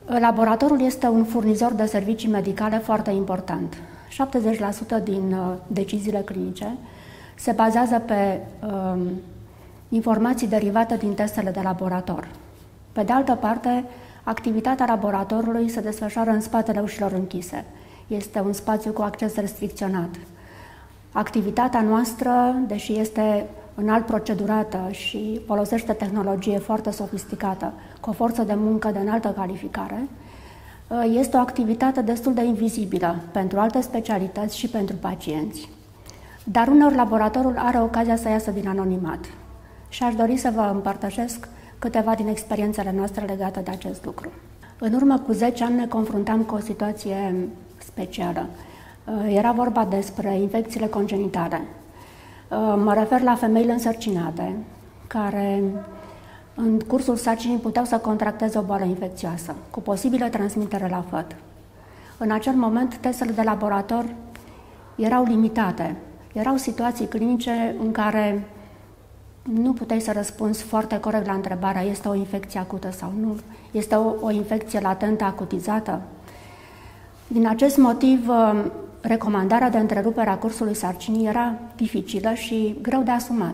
Laboratorul este un furnizor de servicii medicale foarte important. 70% din deciziile clinice se bazează pe informații derivate din testele de laborator. Pe de altă parte, activitatea laboratorului se desfășoară în spatele ușilor închise. Este un spațiu cu acces restricționat. Activitatea noastră, deși este înalt procedurată și folosește tehnologie foarte sofisticată, cu o forță de muncă de înaltă calificare, este o activitate destul de invizibilă pentru alte specialități și pentru pacienți. Dar uneori laboratorul are ocazia să iasă din anonimat. Și aș dori să vă împărtășesc câteva din experiențele noastre legate de acest lucru. În urmă cu 10 ani ne confruntam cu o situație specială. Era vorba despre infecțiile congenitale. Mă refer la femeile însărcinate, care în cursul sarcinii puteau să contracteze o boală infecțioasă, cu posibilă transmitere la făt. În acel moment, testele de laborator erau limitate. Erau situații clinice în care nu puteai să răspunzi foarte corect la întrebarea: este o infecție acută sau nu? Este o infecție latentă acutizată? Din acest motiv, recomandarea de întrerupere a cursului sarcinii era dificilă și greu de asumat.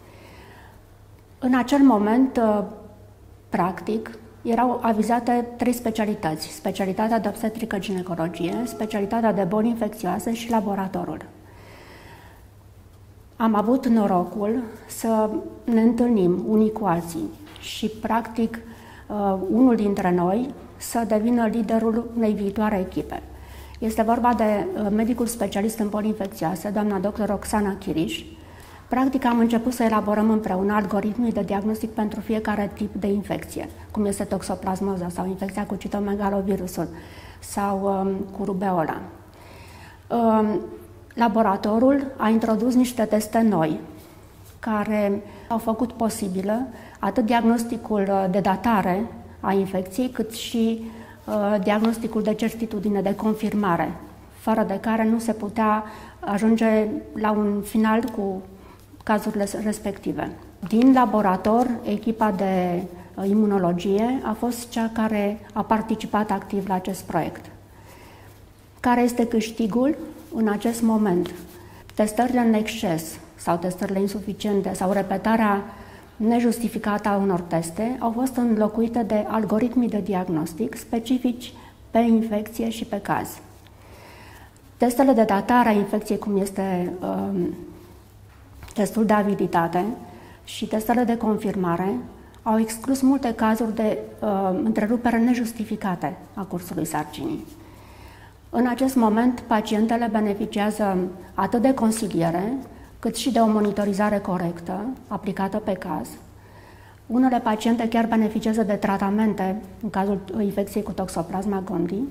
În acel moment, practic, erau avizate 3 specialități: specialitatea de obstetrică-ginecologie, specialitatea de boli infecțioase și laboratorul. Am avut norocul să ne întâlnim unii cu alții și, practic, unul dintre noi să devină liderul unei viitoare echipe. Este vorba de medicul specialist în boli infecțioase, doamna dr. Roxana Chiriș. Practic, am început să elaborăm împreună algoritmii de diagnostic pentru fiecare tip de infecție, cum este toxoplasmoza sau infecția cu citomegalovirusul sau cu rubeola. Laboratorul a introdus niște teste noi, care au făcut posibilă atât diagnosticul de datare a infecției, cât și diagnosticul de certitudine, de confirmare, fără de care nu se putea ajunge la un final cu cazurile respective. Din laborator, echipa de imunologie a fost cea care a participat activ la acest proiect. Care este câștigul în acest moment? Testările în exces sau testările insuficiente sau repetarea nejustificată a unor teste au fost înlocuite de algoritmii de diagnostic specifici pe infecție și pe caz. Testele de datare a infecției, cum este testul de aviditate și testele de confirmare, au exclus multe cazuri de întrerupere nejustificate a cursului sarcinii. În acest moment, pacientele beneficiază atât de consiliere, cât și de o monitorizare corectă, aplicată pe caz. Unele paciente chiar beneficiază de tratamente în cazul infecției cu Toxoplasma gondii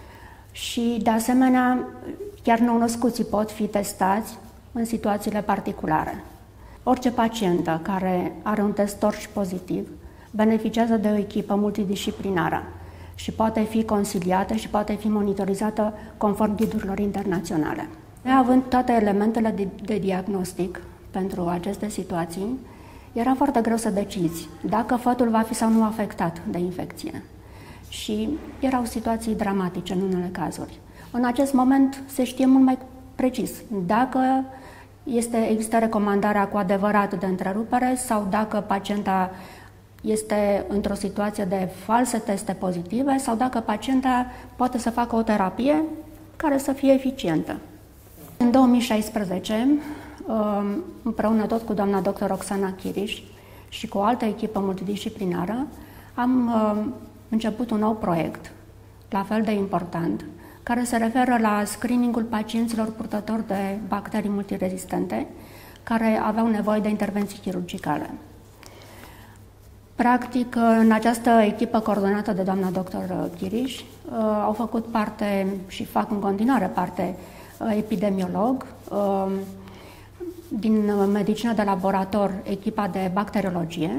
și, de asemenea, chiar nou-născuții pot fi testați în situațiile particulare. Orice pacientă care are un test torș pozitiv beneficiază de o echipă multidisciplinară și poate fi consiliată și poate fi monitorizată conform ghidurilor internaționale. Având toate elementele de diagnostic pentru aceste situații, era foarte greu să decizi dacă fătul va fi sau nu afectat de infecție. Și erau situații dramatice în unele cazuri. În acest moment se știe mult mai precis dacă există recomandarea cu adevărat de întrerupere sau dacă pacienta este într-o situație de false teste pozitive sau dacă pacienta poate să facă o terapie care să fie eficientă. În 2016, împreună tot cu doamna dr. Roxana Chiriș și cu o altă echipă multidisciplinară, am început un nou proiect, la fel de important, care se referă la screeningul pacienților purtători de bacterii multirezistente care aveau nevoie de intervenții chirurgicale. Practic, în această echipă coordonată de doamna dr. Chiriș au făcut parte și fac în continuare parte epidemiolog, din medicină de laborator, echipa de bacteriologie,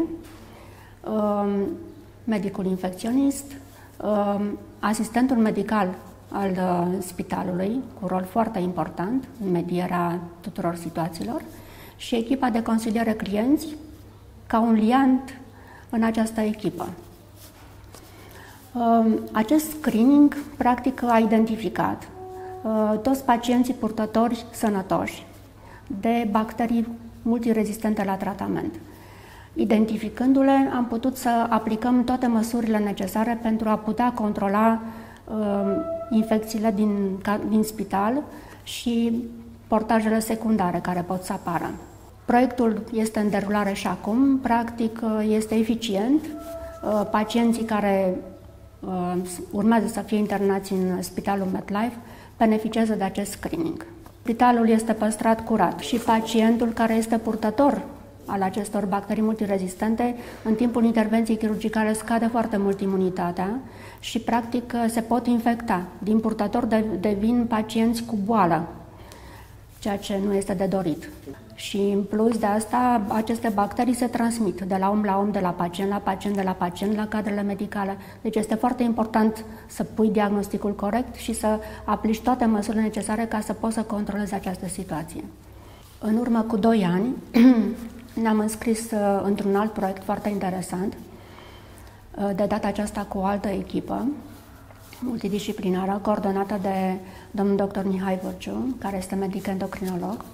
medicul infecționist, asistentul medical al spitalului, cu rol foarte important în medierea tuturor situațiilor, și echipa de consiliere clienți, ca un liant în această echipă. Acest screening, practic, a identificat toți pacienții purtători sănătoși de bacterii multirezistente la tratament. Identificându-le, am putut să aplicăm toate măsurile necesare pentru a putea controla infecțiile din spital și portajele secundare care pot să apară. Proiectul este în derulare și acum, practic este eficient. Pacienții care urmează să fie internați în Spitalul MedLife beneficiază de acest screening. Spitalul este păstrat curat și pacientul care este purtător al acestor bacterii multirezistente, în timpul intervenției chirurgicale scade foarte mult imunitatea și practic se pot infecta. Din purtător devin pacienți cu boală, ceea ce nu este de dorit. Și în plus de asta, aceste bacterii se transmit de la om la om, de la pacient la pacient, de la pacient la cadrele medicale. Deci este foarte important să pui diagnosticul corect și să aplici toate măsurile necesare ca să poți să controlezi această situație. În urmă cu 2 ani ne-am înscris într-un alt proiect foarte interesant, de data aceasta cu o altă echipă multidisciplinară, coordonată de domnul dr. Mihai Vârciu, care este medic endocrinolog,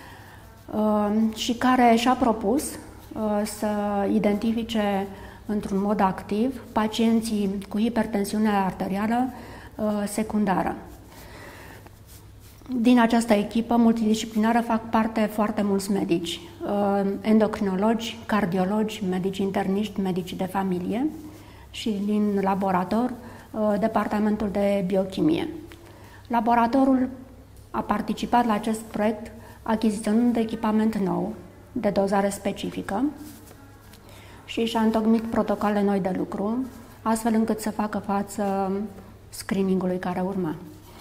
și care și-a propus să identifice într-un mod activ pacienții cu hipertensiune arterială secundară. Din această echipă multidisciplinară fac parte foarte mulți medici, endocrinologi, cardiologi, medici interniști, medici de familie și din laborator, departamentul de biochimie. Laboratorul a participat la acest proiect achiziționând echipament nou, de dozare specifică, și și-a întocmit protocole noi de lucru, astfel încât să facă față screeningului care urma.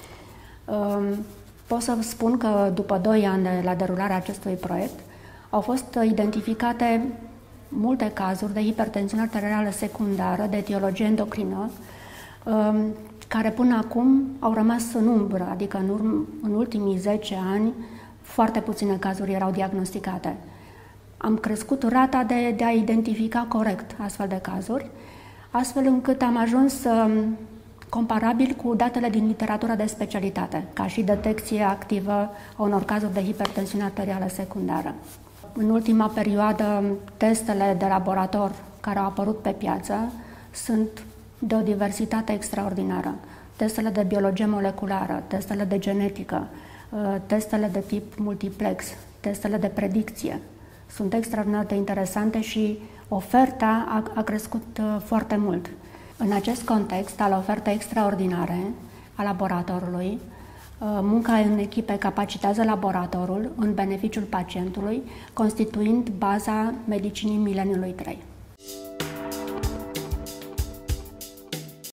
Pot să spun că după 2 ani de la derularea acestui proiect au fost identificate multe cazuri de hipertensiune arterială secundară de etiologie endocrină, care până acum au rămas în umbră, adică în ultimii 10 ani foarte puține cazuri erau diagnosticate. Am crescut rata de a identifica corect astfel de cazuri, astfel încât am ajuns comparabil cu datele din literatura de specialitate, ca și detecție activă a unor cazuri de hipertensiune arterială secundară. În ultima perioadă, testele de laborator care au apărut pe piață sunt de o diversitate extraordinară. Testele de biologie moleculară, testele de genetică, testele de tip multiplex, testele de predicție sunt extraordinar de interesante și oferta a crescut foarte mult. În acest context al ofertei extraordinare a laboratorului, munca în echipe capacitează laboratorul în beneficiul pacientului, constituind baza medicinii mileniului 3.